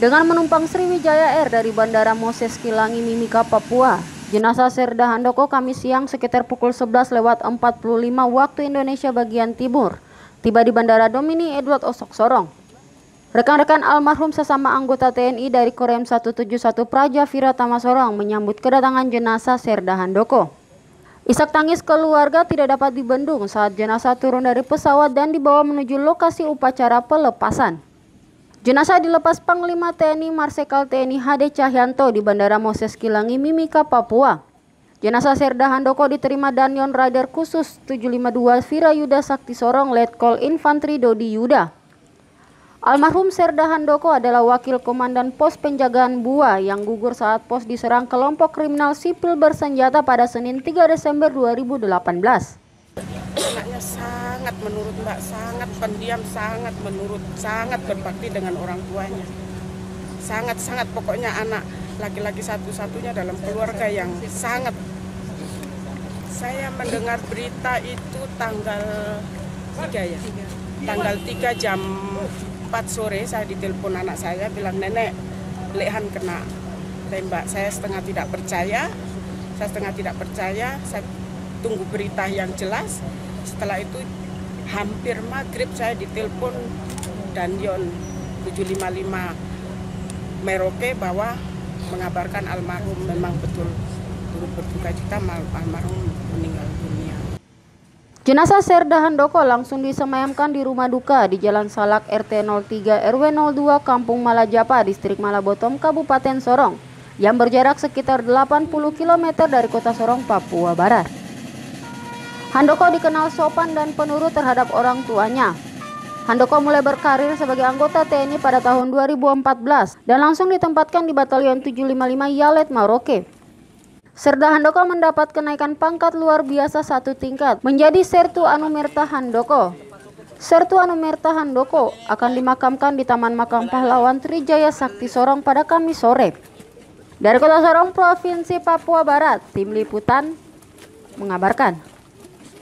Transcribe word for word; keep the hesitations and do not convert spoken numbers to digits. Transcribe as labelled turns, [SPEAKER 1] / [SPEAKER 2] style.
[SPEAKER 1] dengan menumpang Sriwijaya Air dari Bandara Moses Kilangin Mimika, Papua. Jenazah Serda Handoko Kamis siang sekitar pukul sebelas lewat empat puluh lima waktu Indonesia bagian timur tiba di Bandara Domini Edward Osok Sorong. Rekan-rekan almarhum sesama anggota T N I dari Korem seratus tujuh puluh satu Praja Viratama Sorong menyambut kedatangan jenazah Serda Handoko. Isak tangis keluarga tidak dapat dibendung saat jenazah turun dari pesawat dan dibawa menuju lokasi upacara pelepasan. Jenazah dilepas Panglima T N I Marsikal T N I H D Cahyanto di Bandara Moses Kilangin Mimika, Papua. Jenazah Serda Handoko diterima Danyon Rider Khusus tujuh lima dua Virayuda Sakti Sorong Letkol Infantri Dodi Yuda. Almarhum Serda Handoko adalah wakil komandan pos penjagaan Bua yang gugur saat pos diserang kelompok kriminal sipil bersenjata pada Senin tiga Desember dua ribu delapan belas.
[SPEAKER 2] Anaknya sangat menurut Mbak, sangat pendiam, sangat menurut, sangat berbakti dengan orang tuanya. Sangat-sangat pokoknya anak laki-laki satu-satunya dalam keluarga yang sangat. Saya mendengar berita itu tanggal tiga ya. Tanggal tiga jam empat sore saya ditelepon anak saya bilang, "Nenek, Lehan kena tembak." Saya setengah tidak percaya. Saya setengah tidak percaya. Saya tunggu berita yang jelas. Setelah itu hampir maghrib saya ditelepon Danyon tujuh lima lima Merauke bahwa mengabarkan almarhum memang betul turut berduka cita, almarhum meninggal dunia.
[SPEAKER 1] Jenazah Serda Handoko langsung disemayamkan di rumah duka di Jalan Salak R T nol tiga R W nol dua Kampung Malajapa, Distrik Malabotom, Kabupaten Sorong, yang berjarak sekitar delapan puluh kilometer dari kota Sorong, Papua Barat. Handoko dikenal sopan dan penurut terhadap orang tuanya. Handoko mulai berkarir sebagai anggota T N I pada tahun dua ribu empat belas dan langsung ditempatkan di Batalion tujuh lima lima Yalet Merauke. Serda Handoko mendapat kenaikan pangkat luar biasa satu tingkat menjadi Sertu Anumerta Handoko. Sertu Anumerta Handoko akan dimakamkan di Taman Makam Pahlawan Trijaya Sakti Sorong pada Kamis sore. Dari Kota Sorong, Provinsi Papua Barat, Tim Liputan mengabarkan.